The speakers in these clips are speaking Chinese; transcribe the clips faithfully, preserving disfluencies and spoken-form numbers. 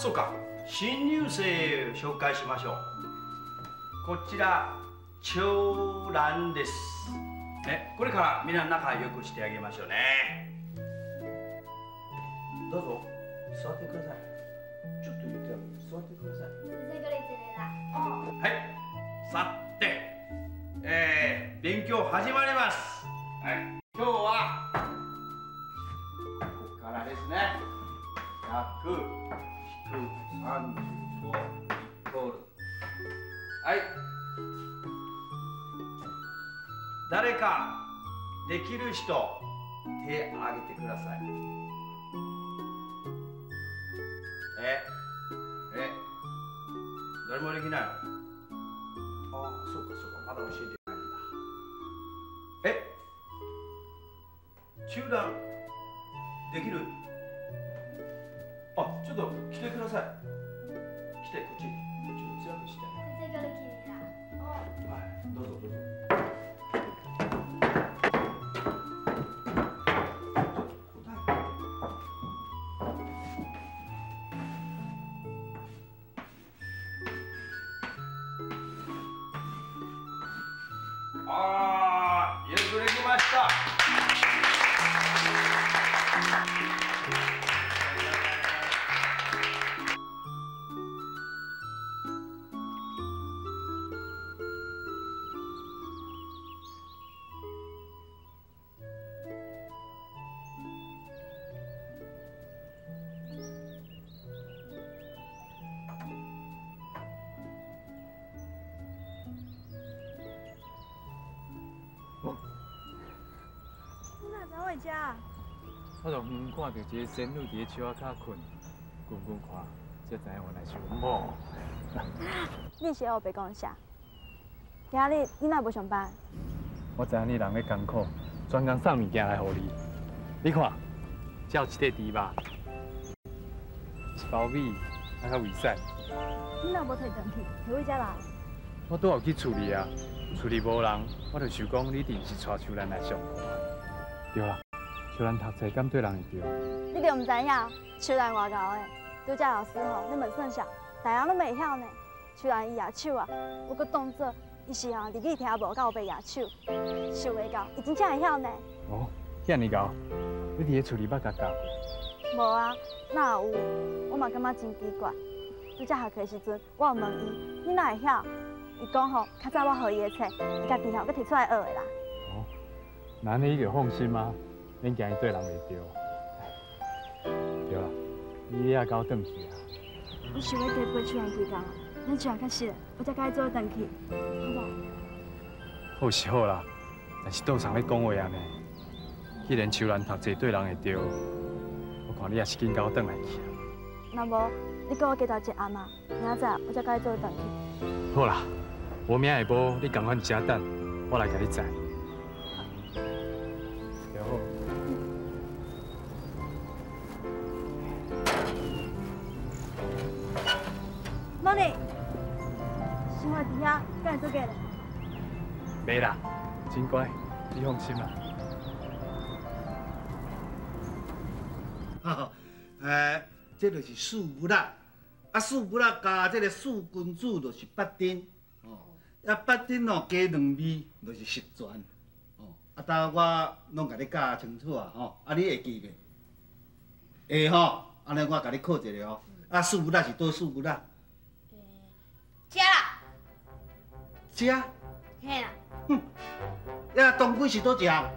そうか。新入生を紹介しましょう。こちら長蘭です。ね、これからみんな仲良くしてあげましょうね。どうぞ座ってください。ちょっと言ってよ。座ってください。 先生から言ってねだ。 はい。さて、えー、勉強始まります。はい。今日はここからですね。ひゃく引くさんじゅうごイコール。はい。誰かできる人手挙げてください。ええ誰もできないの？ああ、そうかそうか、まだ教えてないんだ。え中断できる？あ、ちょっと来てください。来て、こっち。ちょっと強くして。 先生から聞いてな。 はい、どうぞどうぞ。ああ、よくできました。 我从远看到一个仙女伫树仔骹困，困困看，才知影原来是阮某。 你是学白讲啥？今日你哪无上班？ 我知影你人咧艰苦，专工送物件来互你。你看，这有一块猪肉，一包米，啊较胃屎。 你哪无摕回去？摕回遮来？ 我拄有去处理啊，处理无人，我就想讲你一定是带秀兰来上课。对啦。秀兰读册敢对人会对？ 你着毋知影，秀兰外高的，拄则老师吼，你问算啥，大人拢袂晓呢。秀兰伊牙手啊，我搁当作伊是吼日语听无，甲有白牙手，秀袂到，伊真正会晓呢。 哦，遐尼高，你伫咧厝里捌甲教过？ 无啊，哪有？我嘛感觉真奇怪。拄则下课时阵，我有问伊，你哪会晓？伊讲吼，较早我予伊的册，伊家己吼搁摕出来学的啦。 哦，那你就放心啊。免惊伊对人袂对。对啦，你也到转去啊。 我想要多陪秀兰几工啊，咱秀兰较熟，我才甲伊做转去，好无？ 好是好啦，但是倒常咧讲话安尼。既然秀兰读册对人会对，我看你也是紧甲我转来去。 那无，你跟我加到一暗嘛，明仔载我才甲伊做转去。 好啦，无明下晡你共款遮等，我来甲你载。 Money， 生活伫遐，敢会做假嘞？ 袂啦，真乖，你放心啦。 哈，诶，这就是四物啦，啊四物啦加这个四君子就是八丁，哦，啊八丁哦加两味就是十全，哦，啊当我拢甲你教清楚啊，吼，啊你会记袂？会吼，安尼我甲你考一个哦，啊四物啦是倒四物啦？ 吃啦， 吃？ 嘿啦。 哼，呀，当归是倒一项？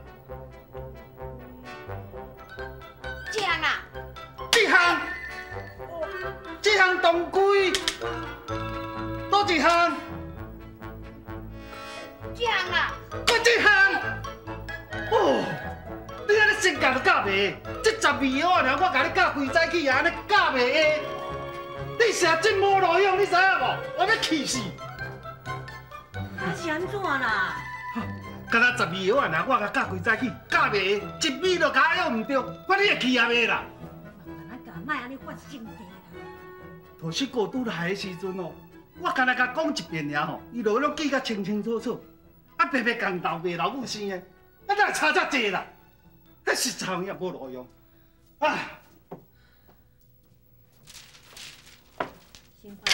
这项啦。 这项？这项当归？倒一项？ 这项啦。 我这项？哦，你安尼性格都教袂下，这十味药啊，我甲你教规早起啊，安尼教袂下。 你成真无路用，你知影无？我要气死！ 啊是安怎啦？ 敢若十味药啊，我甲教规早起，教袂下，一味都加药唔对，我你会气也袂啦。 咱家莫安尼发心地啦。 头四个拄来的时阵哦，我敢若甲讲一遍尔吼，伊就拢记甲清清楚楚，啊白白共斗袂老母生的，啊哪差遮济啦？迄实在也无路用，啊！ 先放。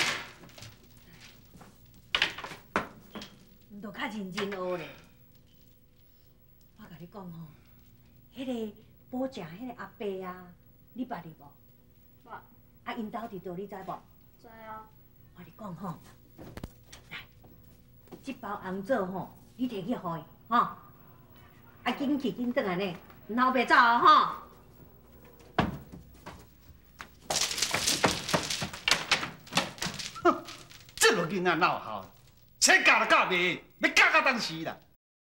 你都较认真学咧。我甲你讲吼，迄个保正迄个阿伯啊，你捌哩无？ 捌。 啊，因兜伫倒，你知无？ 知啊。 我甲你讲吼，来，即包红枣吼，你摕去互伊吼，啊，紧去紧转来呢，闹袂走哦吼。 哼，这落囡仔闹好，车教都教袂，要教到当时啦。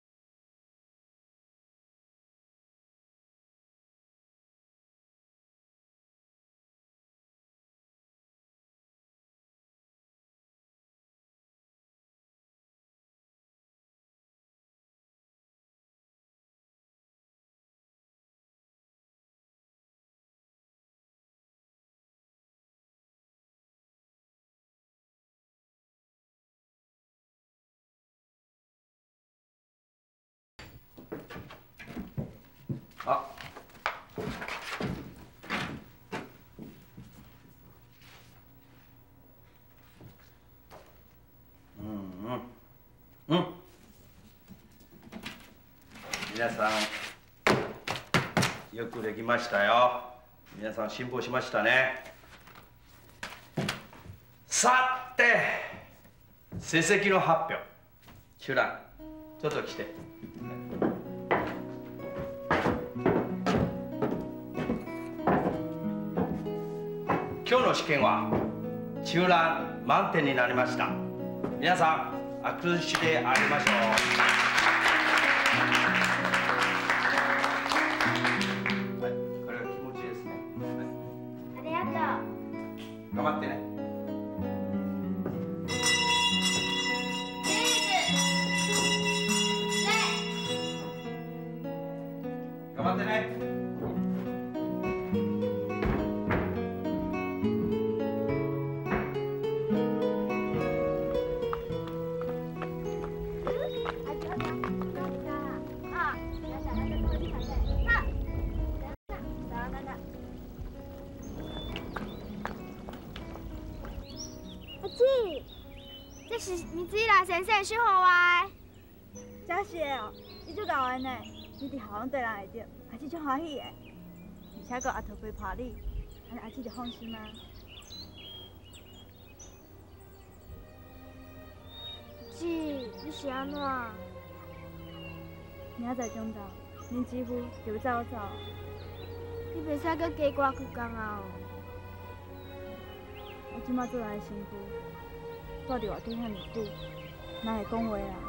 好。うんうんうん。皆さんよくできましたよ。皆さん進歩しましたね。さて成績の発表。シュランちょっと来て。 今日の試験は中覧満点になりました。皆さん握手してあげましょう。はい、これは気持ちいいですね。 ありがとう。 頑張ってね。頑張ってね。 这是你自己来先生训好啊！真是的哦，你做教员呢，你伫校长对人会着，阿姊足欢喜的，而且个阿头陪伴你，安尼阿姊就放心啊。姊，你是安怎？明仔载中昼，恁姊夫就要走走，你袂使搁加挂几工啊！我即摆做来辛苦。 住伫外顶遐尼久，哪会讲话啦？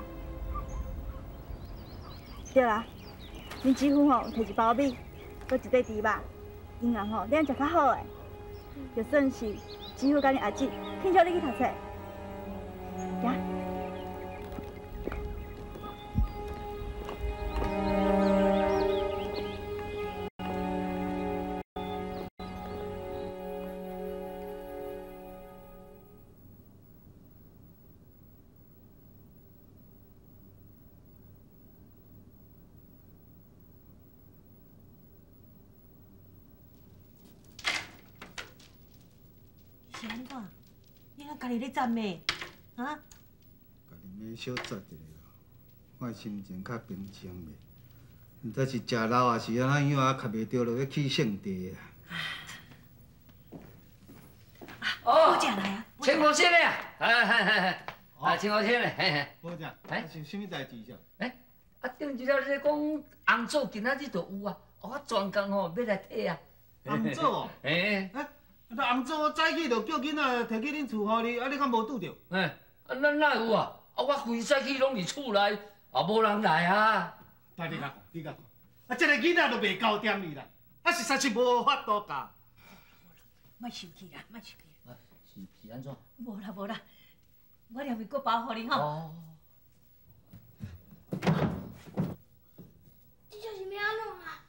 对啦，恁姊夫吼摕一包米，搁一块猪肉，营养吼咱食较好诶，就算是姊夫甲恁阿姊庆祝你去读册，行。 是安怎？你若家己咧赞咩？啊？ 家己要小窒一下咯，我心情较平静咧。毋知是食老还是安怎样啊，较袂着落去起性地啊。 哦，我食来啊！ 请我先嘞，哎嗨嗨嗨，啊，请我先嘞，嘿嘿。 保正， 哎是啥物代志上？ 哎，啊，顶一了你讲红枣今仔日就有啊，我专工吼要来睇啊。 红枣哦？ 哎。 哎，那红枣我早起就叫囡仔摕去恁厝互你，啊，你敢无拄着？ 哎，啊，咱哪有啊？啊，我规早起拢伫厝内，啊，无人来啊。 等你甲讲，你甲讲，啊，这个囡仔都袂交点你啦，啊，实在是无法度教。 莫生气啦，莫生气啦。 是是安怎？ 无啦无啦，我连咪搁包互恁吼。 哦。 这就是咩安弄啊？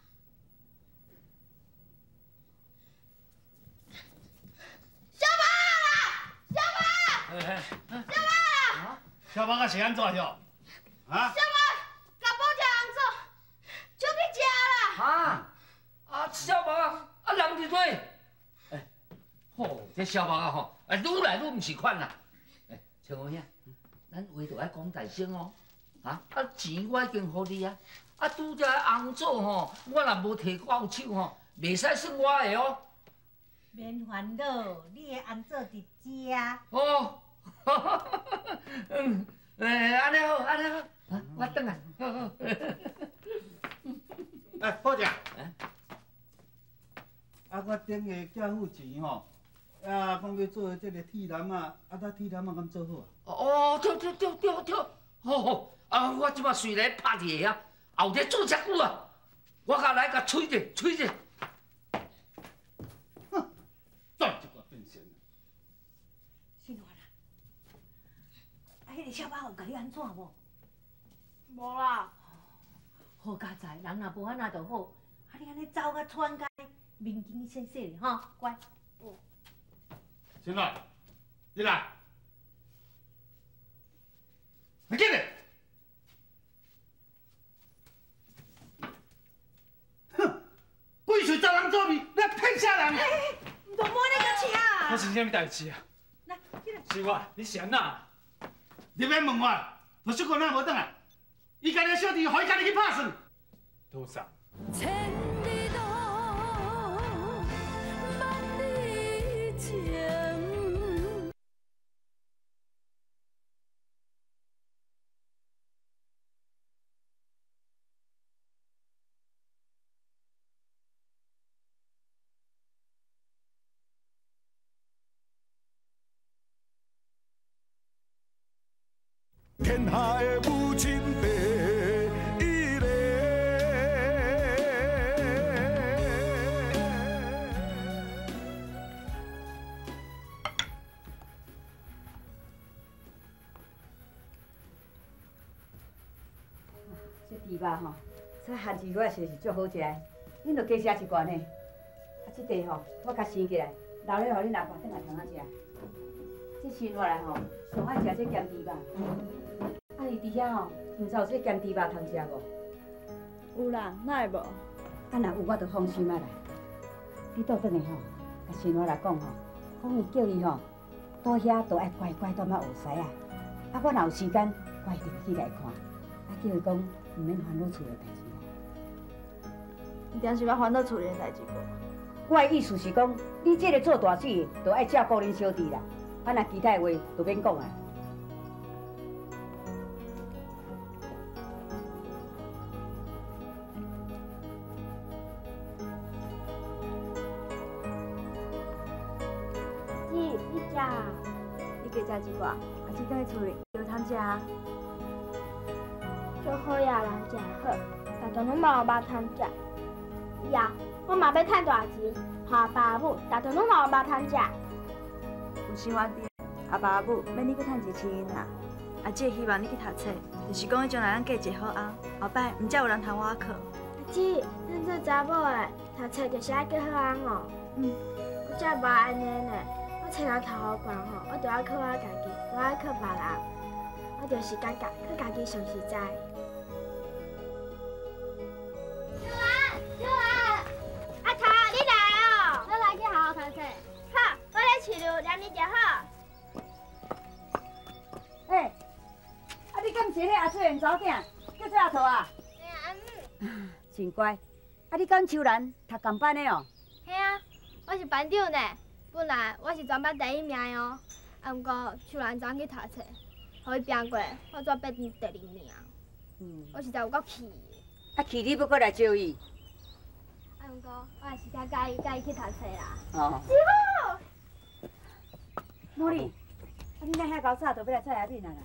小芳啊是安怎哟？啊？ 小王，甲保证红枣，就去食啦。 哈？啊，小白啊，啊人伫底。哎，吼，这小白啊吼， 啊，愈来愈唔是款啦。哎，青红兄，咱话就爱讲大声哦。啊，啊钱我已经互你啊，啊拄则红枣吼，我若无摕到手吼，袂使算我的哦。 免烦恼，你的红枣伫遮。 哦，嗯，诶，安尼好，安尼好，啊，我转来，好好。 哎，报姐，啊，我顶个寄付钱吼，啊，讲要做这个铁栏啊，啊，咱铁栏啊，敢做好啊？ 哦，对对对对对，好好，啊，我即马随来拍一下，后日做遮久啊，我甲来甲吹者吹者。 哼，再一个变心了。 新华啦，啊，迄个小巴有甲你安怎无？ 无啦。 好佳哉，人若无安那就好。啊，你安尼走甲喘甲，面经洗洗的吼，乖。 嗯。 新华，你来，来进来。哼，鬼水找人做味，你骗啥人？ 唔同摸那个车。 我是啥物代志啊？ 来，进来。 是我，你是安那？ 你免问我，图书馆哪无转来？伊家己小弟，互伊家己去拍算。 多少？ 千里路，万里情。 天下的母亲第一个。 这猪肉吼，这番薯我实是足好食的，恁着加食一罐呢。啊，这地吼，我甲生起来，留咧互恁阿爸转来通仔食。这生活来吼，上爱食这咸猪肉。啊，伊伫遐吼，毋知有这咸猪肉通食无？ 有啦，哪会无？ 啊，若有我就放心啊啦。你倒转来吼，甲生活来讲吼，讲伊叫伊吼，倒遐都爱乖乖踮遐学师啊。啊，我若有时间，我一定去来看。啊，叫伊讲毋免烦恼厝的代志啦。 一定是要烦恼厝里的代志无？ 我的意思是讲，你这个做大姊的，就爱照顾恁小弟啦。啊，若其他的话，就免讲啊。 姊，你食啊？你加食一寡，啊，这个厝里有通食啊。 做好呀，人真好，大家拢无肉通食。呀，我嘛要趁大钱，互爸母，大家拢无肉通食。 有生活伫，阿爸阿母免你去趁一千啦。阿姐希望你去读册，就是讲伊将来咱嫁一个好翁，后摆毋才有人通我靠。 阿姊，咱做查某的，读册就是爱嫁好翁哦。 嗯， 我才无安尼呢，我找人头好悬吼，我着爱靠我家己，无爱靠别人。我就是感觉靠家己上实在。小兰，小兰，阿头，你来哦！我来去好好读册。好，我来饲牛，两日就好。 哎，啊，你敢是迄阿翠元查某囝，叫做阿桃啊？ 嘿啊，阿母。 真乖。啊，你敢秋兰读共班的哦？ 嘿啊，我是班长呢。本来我是全班第一名的哦，啊，不过秋兰昨去读册，互伊拼过，我却变成第二名。 嗯。 我实在有够气的。 啊，气你要过来招伊？ 啊，不过我也是较介意介意去读册啦。 哦。 师傅。 茉莉，啊，你哪遐搞早就要来菜下面啊啦？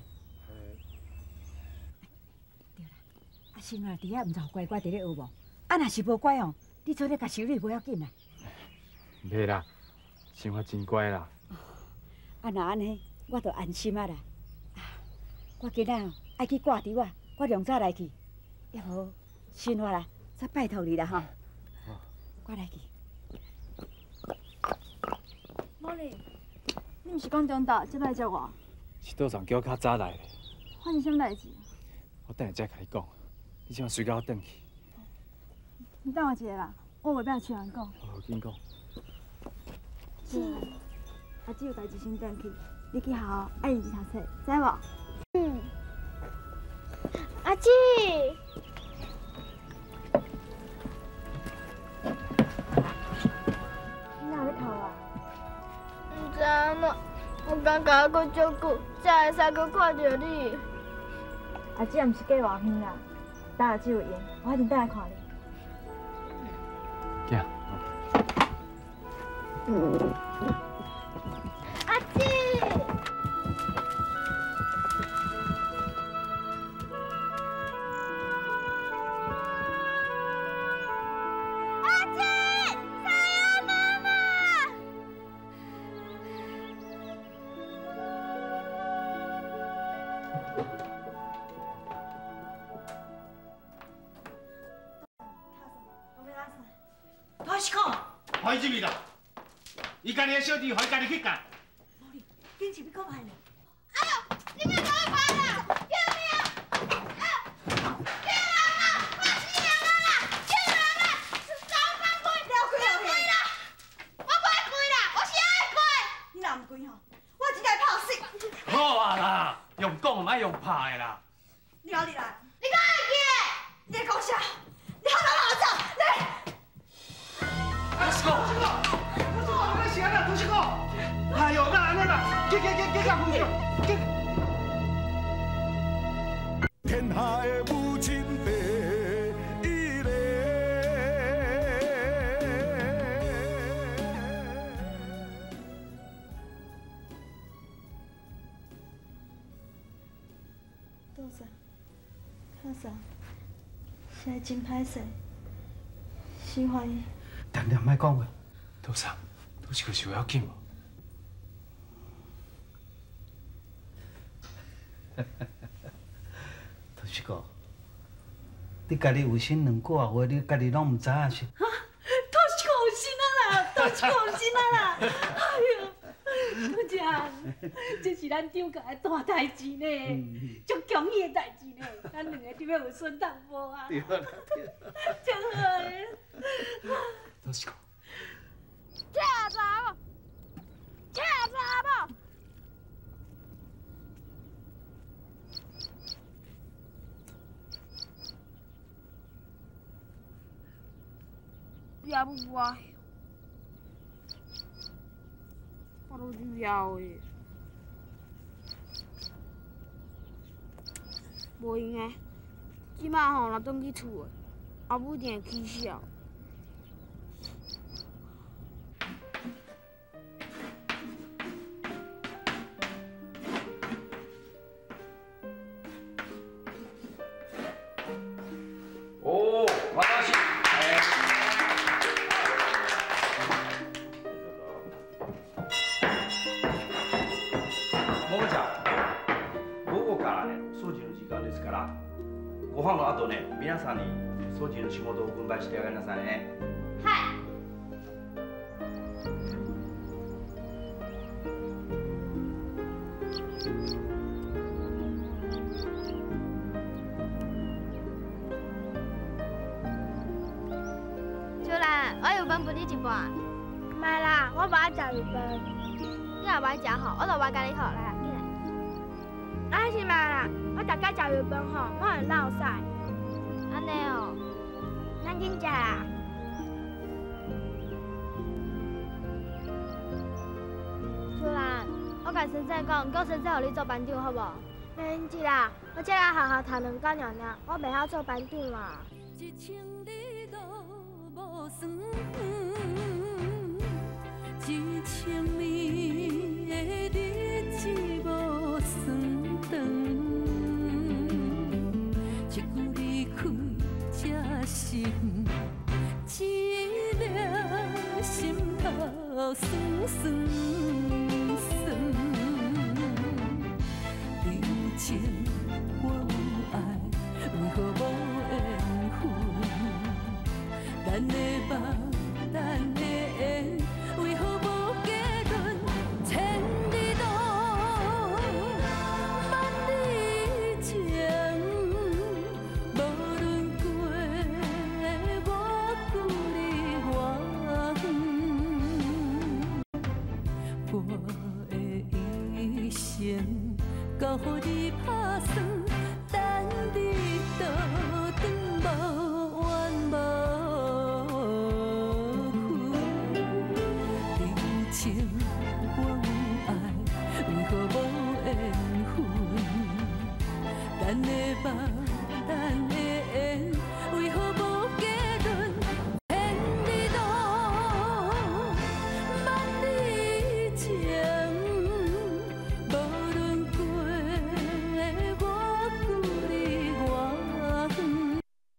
对啦，啊，生活伫遐毋知有乖乖伫咧学无？啊，若是无乖哦，你做咧甲修理无要紧啦。 袂啦，生活真乖啦。 啊，若安尼，我就安心啊啦。啊，我今仔哦爱去挂猪啊，我量早来去，要无生活啦，再拜托你啦吼。我来去。 茉莉，你毋是讲中昼才来接我？ 是倒上叫我较早来的， 发生什么代志？ 我等下再甲你讲。你先随到我转去。 你等我一下啦，我话要去人讲。 好，紧讲。 姐， 阿姊有代志先转去，你去好好爱认真读册，知无？ 嗯。阿姊， 你哪要哭啊？ 唔知影嘛，我感觉还阁足久，才会使阁看到你。 阿姊也毋是嫁偌远啦，等阿姊有闲，我一定倒来看你。 行。 阿姊。 多是讲， 开入去啦！伊家己的小弟，互伊家己去干。 无哩，紧是要讲安尼。 哎呦，你别给我跑了！救命！啊！救人啊！快死人了啦！救人啊！老板开， 了开了开啦！我不会开啦，我是爱开。 你若唔开吼，我真来拍死。 好啊啦，用讲唔爱用拍的啦。 你哪里来？ 你敢会记？ 你在讲啥？你好哪哪走？来！ 都是哥，我做我的事啦，都是哥。哎呦，那安尼啦，去去去去甲夫去。 天下的母亲第一个。 杜生，卡生，现在真歹势，喜欢伊。 淡淡莫讲话。 杜生，都是个小要紧无？ 都是哥，你家己有心两句话，你家己拢唔知影是？ 啊，都是有心啊啦，都是有心啊啦。哎呦，杜姐，这是咱张家的大代志呢，足强义的代志呢，咱两个就要有孙当无啊。 对啦，对啦。 真好的。 都是个。 车查某，车查某。也不我，我都需要的。无用的，即摆吼若转去厝的，后母一定会起笑。 哦，私。ももちゃん、午後からね、掃除の時間ですから、ご飯の後ね、皆さんに掃除の仕事を分配してあげなさいね。 はい。秋兰，我有饭分你一半。唔系啦，我无爱食月饭。你若无爱食吼，我就我甲你好来，起来。啊是嘛啦，我逐摆食月饭吼，我会落屎。安尼哦，咱紧食啦。秋兰，我甲先生讲，叫先生互你做班长好无？免是啦，我这来好好读两工尔尔，我袂晓做班长啦。一千里路无算远，一千年的日子无算长，一句离开才是一粒心头酸酸酸。有情我有爱，为何无缘分？咱的梦，咱的缘，为何无结论？千里路，万里情，无论过我距离偌远，我。 予你打算，等你倒转无怨无悔。人情我有爱，为何无缘分？咱的梦，咱的缘，为何无结论？牵你路，万里情，无论过我距离偌远。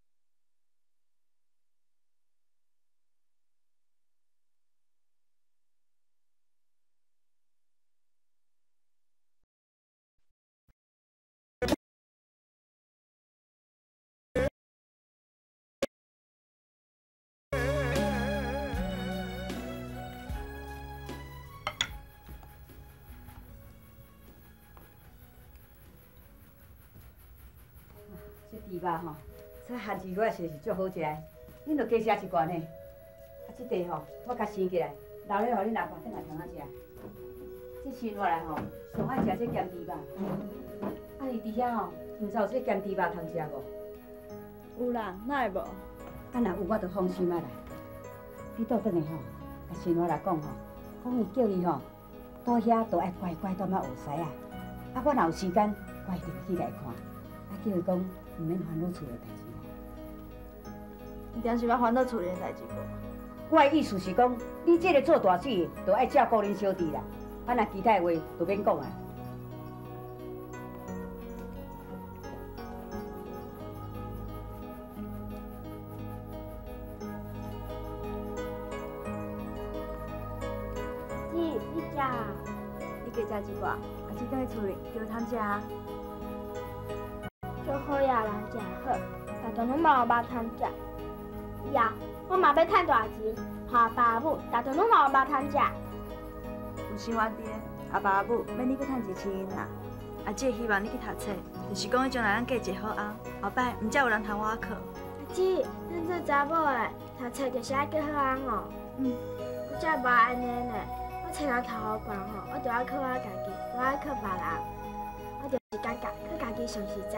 这猪肉吼，这虾仁我实是足好食的，恁着加食一罐呢。啊，这地吼，我甲生起来，留咧，互恁阿爸等下通仔食。这生活来吼，上爱食这咸猪肉。啊，你伫遐吼，毋知有这咸猪肉通食无？ 有啦，哪会无？ 啊，若有我就放心啊啦。你倒转来吼，甲生活来讲吼，讲伊叫伊吼，倒遐都爱乖乖踮遐学师啊。啊，我若有时间，我一定去来看。啊，叫伊讲。毋免烦恼厝的代志啦， 一定是要烦恼厝里的代志无？ 我的意思是讲，你这个做大水的，就爱照顾恁小弟啦。啊，若其他的话，就免讲啊。 姐，你食啊？ 你加食一寡，啊，这倒去厝里叫通食啊。 足好呀，人真好，大家拢嘛有肉通食。呀，我嘛要趁大钱，互爸母，大家拢嘛有肉通食。 有生活伫的，阿爸阿母免你去趁一千啦。阿姐希望你去读册，就是讲将来咱嫁一个好翁，后摆毋才有人通我靠。 阿姐，咱做查某的，读册就是爱嫁好翁哦。 嗯， 我才无安尼呢，我册若读好悬吼，我就要靠我家己，无爱靠别人。我就是感觉靠家己上实在。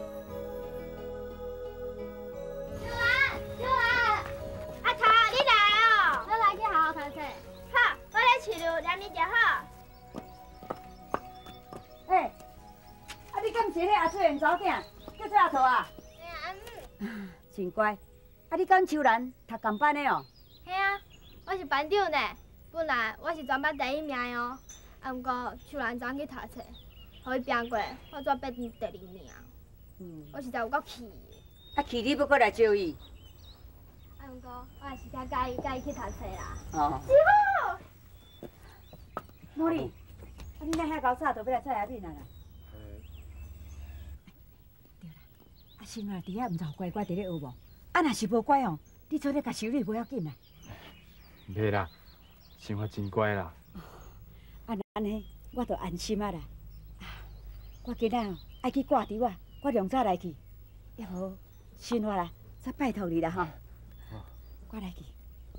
小兰，小兰，阿头，你来哦！我来去好好读册。好，我来饲牛，念你就好。 哎，啊，你敢是迄阿水的查某囝，叫做阿桃啊？ 嘿啊，阿母。 真乖。啊，你跟秋兰读同班的哦？ 嘿啊，我是班长呢。本来我是全班第一名的哦，啊，毋过秋兰昨去读册，互伊拼过，我煞变第二名。 嗯。 我实在有够气的。 啊，气你要过来招伊？ 啊，毋过我也是较介意介意去读册啦。 哦。 师傅。 茉莉，啊，你那遐搞啥，都要来蔡阿敏啊啦？对啦，啊，生活伫遐毋知乖乖伫咧学无？啊，若是无乖哦，你做咧甲修理不要紧啦。 袂啦，生活真乖啦。 啊，安尼我就安心啊啦。啊，我今仔哦爱去挂猪啊，我量早来去。要无生活啦，再拜托你啦吼。我来去。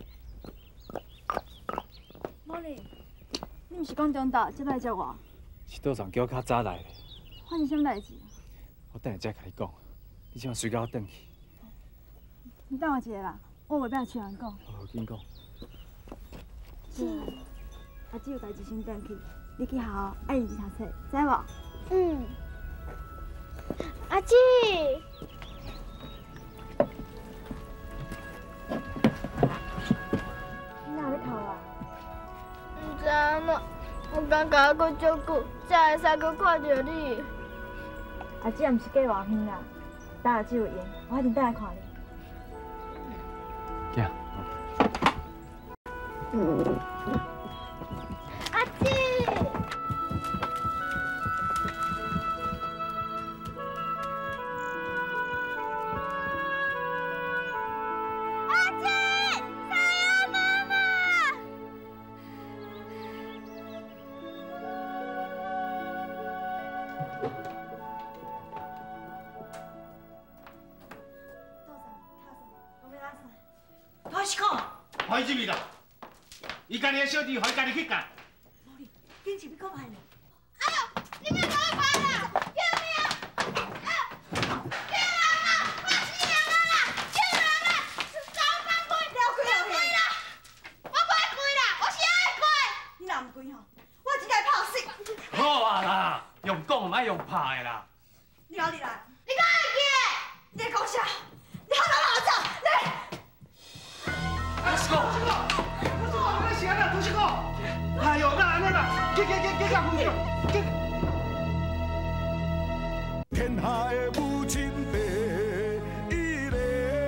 茉莉，你毋是讲中昼才来接我？ 是桌上叫我较早来的。 发生什么代志？ 我等下再甲你讲，你先随甲我转去。 你等我一下啦，我袂歹去人讲。 好，紧讲。 姐，阿姊有代志先转去，你去好好爱认真读册，知无？ 嗯。阿姊。 你哪有咧哭啊？ 唔知影嘛，我感觉还阁足久，才会使阁看到你。 阿姊也毋是嫁外远啦，等下姊有闲，我一定等来看你。 行。 阿姊。阿姊，太阳妈妈。 大师哥，何以入面啦？伊家己的小弟，何以家己去干？ 茉莉，紧是要讲爱呢。 哎呦，你别给我拍啦！ 叫叫叫叫！ 天下的母亲第一个。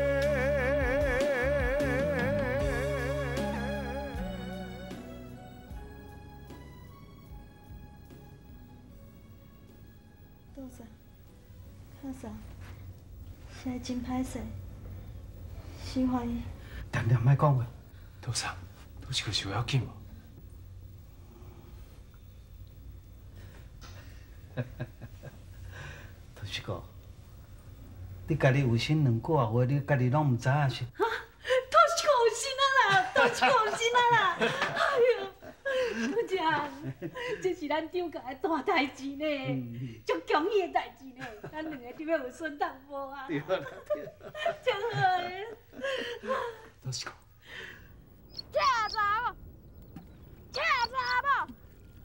杜莎，看啥？现在真歹势，心怀伊。 点点莫讲话。 杜莎，拄是个是有要紧无？ 杜是个，你家己有心两句话，你家己拢唔知影是？ 啊，杜是个有心啊啦，杜是个有心啊啦！哎呦，杜姐，这是咱张家的大代志呢，足强喜的代志呢，咱两个就要有孙当无啊！ 对啦， 真好诶！ 杜是个。 车查某，车查某。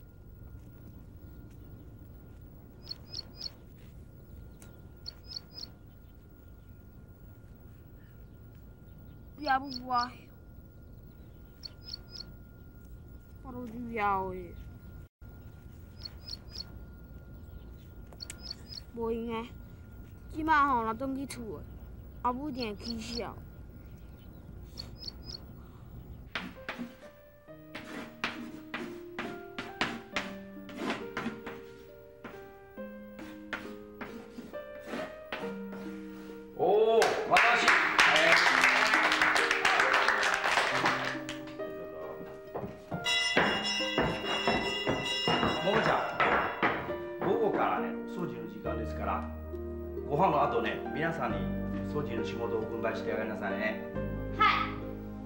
要不我，我都不要诶。无用诶，即摆吼若转去厝诶，后母一定会起笑。 哦，我高兴。ももちゃん、午後からね、掃除の時間ですから、ご飯の後ね、皆さんに掃除の仕事を分配してあげなさいね。 はい。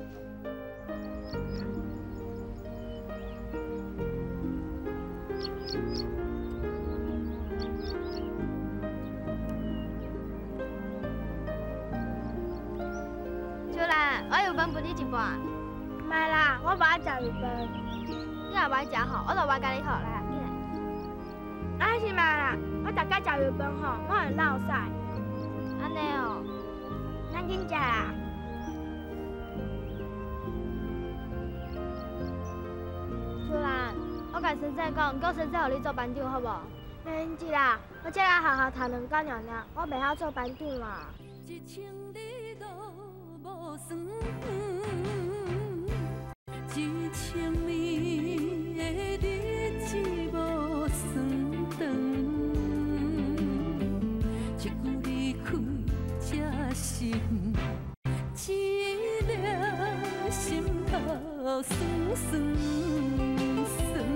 小兰，我有饭分你一半。唔系啦，我无爱食日饭。你若无爱食吼，我就我甲你学来，起来。啊是嘛啦，我逐摆食日饭吼，我会落屎。安尼哦，咱紧食啦。小兰，我甲先生讲，叫先生互你做班长好无？没问题啦，我只来学校读两工尔尔，我袂晓做班长啦。一千里路无算远，一千年的日子无算长。一句离开这心，一粒心头酸酸酸。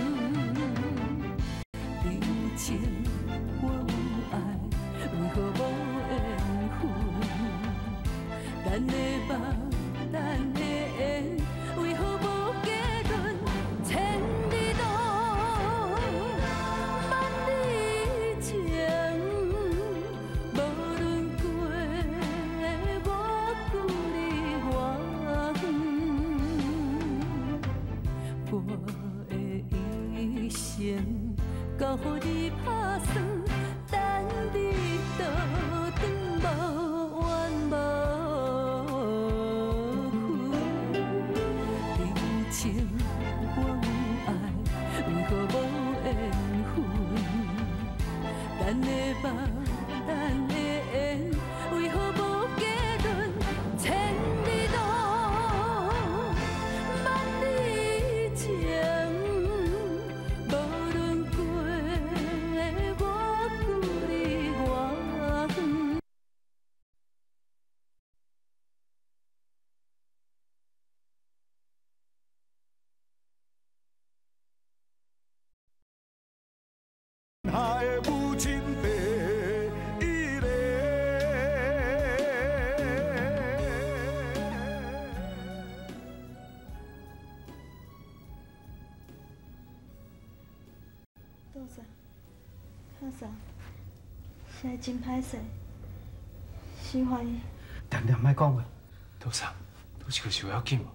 有情有爱，为何无缘分？咱的梦，咱的缘，为何无结论？千里路，万里情，无论过我距离偌远，我的一生交予你打算，等你倒转无怨无分。有情有爱，为何无缘分？咱的梦，咱的缘，为何无结论？千里路，万里情，无论过我距离偌远。 下的母亲第一个。 杜莎，看啥？现在真歹势，心怀伊。 点点莫讲话。 杜莎，拄是个是有要紧无？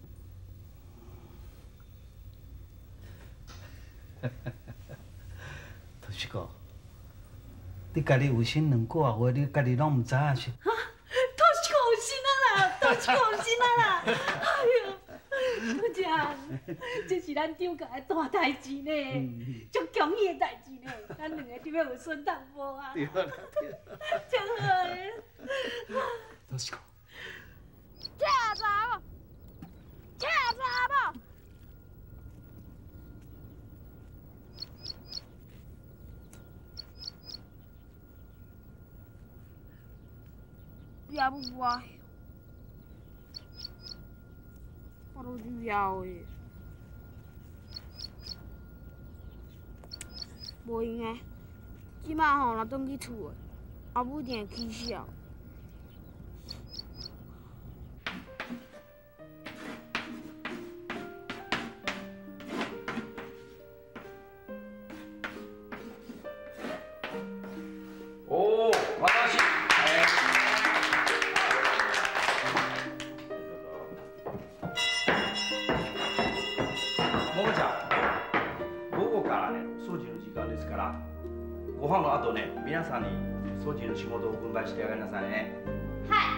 杜是个，你家己有心两句话，你家己拢唔知影是？ 啊，杜是个有心啊啦，杜是个有心啊啦！哎呦， 杜长，这是咱张家的大代志呢，足强喜的代志呢，咱两个就要有孙当无啊！ 对啦，对啦。 真好的。 都是讲。 车查某，车查某。也不乖，我都主要的，无用的，即摆吼若转去厝的，后母一定会起笑。 おお、私。ももちゃん、午後からね、掃除の時間ですから、ご飯の後ね、皆さんに掃除の仕事を分配してあげなさいね。 はい。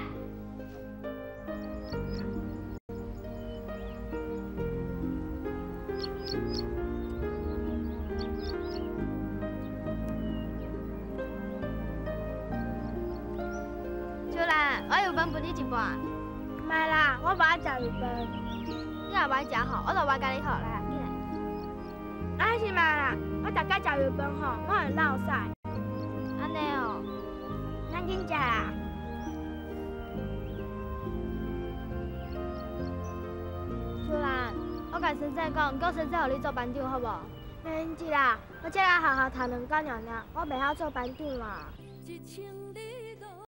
小兰，我有分分你一半。唔係啦，我無愛食日本。你若無愛食吼，我就我家己學來，起來。啊是嘛啦，我逐家食日本吼，我會落屎。安尼哦，咱緊食啦。小蘭，我甲先生講，叫先生互你做班長好無？沒問題啦，我只來學校讀兩工爾爾，我袂曉做班長啦。 一千里